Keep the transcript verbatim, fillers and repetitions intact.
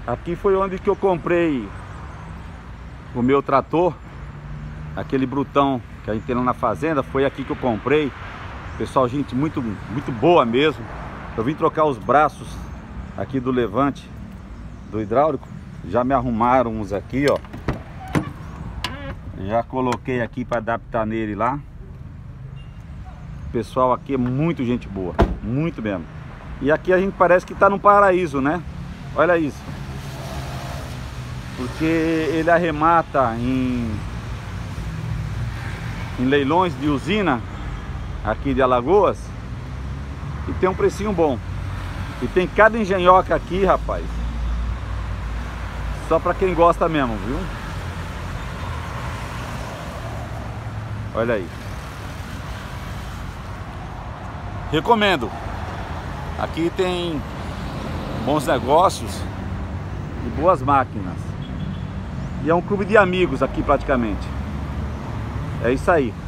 Aqui foi onde que eu comprei o meu trator, aquele brutão que a gente tem lá na fazenda. Foi aqui que eu comprei. Pessoal, gente muito, muito boa mesmo. Eu vim trocar os braços aqui do levante do hidráulico. Já me arrumaram uns aqui, ó. Já coloquei aqui para adaptar nele lá. O pessoal aqui é muito gente boa, muito mesmo. E aqui a gente parece que tá num paraíso, né? Olha isso. Porque ele arremata em, em leilões de usina aqui de Alagoas e tem um precinho bom. E tem cada engenhoca aqui, rapaz. Só pra quem gosta mesmo, viu? Olha aí. Recomendo. Aqui tem bons negócios e boas máquinas. E é um clube de amigos aqui praticamente. É isso aí.